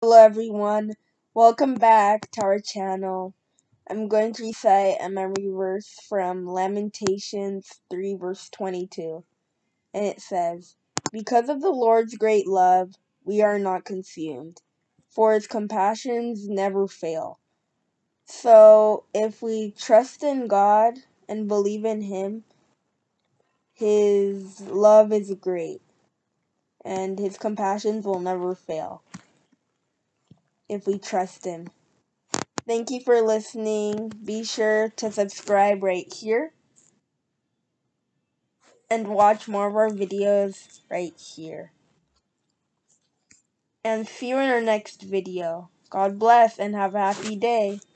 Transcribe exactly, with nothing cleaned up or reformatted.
Hello everyone, welcome back to our channel. I'm going to recite a memory verse from Lamentations three verse twenty-two. And it says, "Because of the Lord's great love, we are not consumed, for his compassions never fail." So if we trust in God and believe in him, his love is great and his compassions will never fail if we trust him. Thank you for listening. Be sure to subscribe right here and watch more of our videos right here. And see you in our next video. God bless and have a happy day.